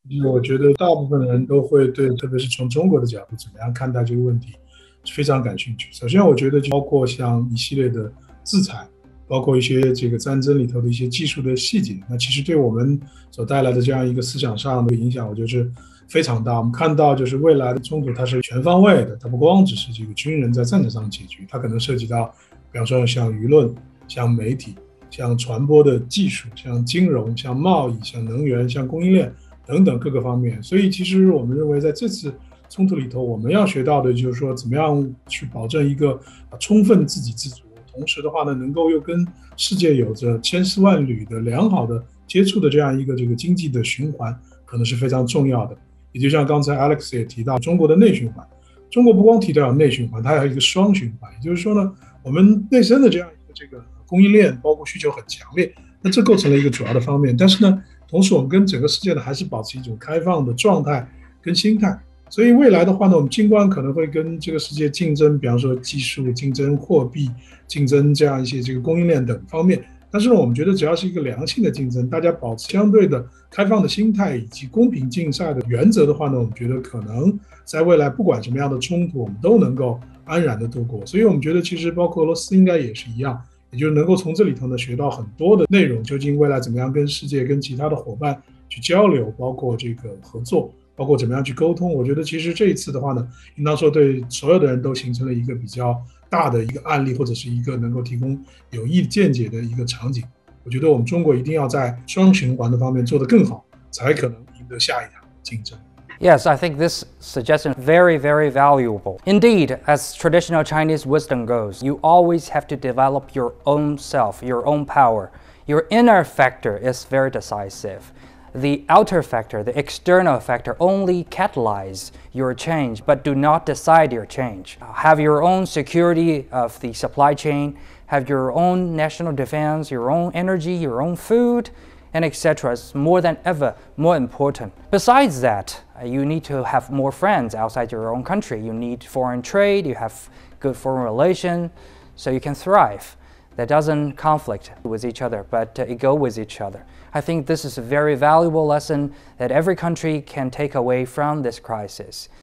我觉得大部分人都会对，特别是从中国的角度，怎么样看待这个问题，是非常感兴趣。首先，我觉得就包括像一系列的制裁，包括一些这个战争里头的一些技术的细节，那其实对我们所带来的这样一个思想上的影响，我觉得是非常大。我们看到，就是未来的冲突它是全方位的，它不光只是这个军人在战场上解决，它可能涉及到，比方说像舆论、像媒体、像传播的技术、像金融、像贸易、像能源、像供应链。等等各个方面。所以，其实我们认为，在这次冲突里头，我们要学到的就是说，怎么样去保证一个充分自给自足，同时的话呢，能够又跟世界有着千丝万缕的良好的接触的这样一个这个经济的循环，可能是非常重要的。也就像刚才 Alex 也提到，中国的内循环，中国不光提到内循环，它还有一个双循环，也就是说呢，我们内生的这样一个这个供应链，包括需求很强烈，那这构成了一个主要的方面。但是呢，同时我们跟整个世界呢还是保持一种开放的状态跟心态。所以未来的话呢，我们尽管可能会跟这个世界竞争，比方说技术竞争、货币竞争这样一些这个供应链等方面，但是呢，我们觉得只要是一个良性的竞争，大家保持相对的开放的心态以及公平竞赛的原则的话呢，我们觉得可能在未来不管什么样的冲突，我们都能够安然的度过。所以我们觉得其实包括俄罗斯应该也是一样，也就是能够从这里头呢学到很多的内容，究竟未来怎么样跟世界、跟其他的伙伴去交流，包括这个合作，包括怎么样去沟通。我觉得其实这一次的话呢，应当说对所有的人都形成了一个比较大的一个案例，或者是一个能够提供有益见解的一个场景。我觉得我们中国一定要在双循环的方面做得更好，才可能赢得下一场竞争。 Yes, I think this suggestion is very, very valuable. Indeed, as traditional Chinese wisdom goes, you always have to develop your own self, your own power. Your inner factor is very decisive. The outer factor, the external factor, only catalyze your change, but do not decide your change. Have your own security of the supply chain, have your own national defense, your own energy, your own food, and etc. is more than ever more important. Besides that, you need to have more friends outside your own country. You need foreign trade, you have good foreign relations, so you can thrive. That doesn't conflict with each other, but it go with each other. I think this is a very valuable lesson that every country can take away from this crisis.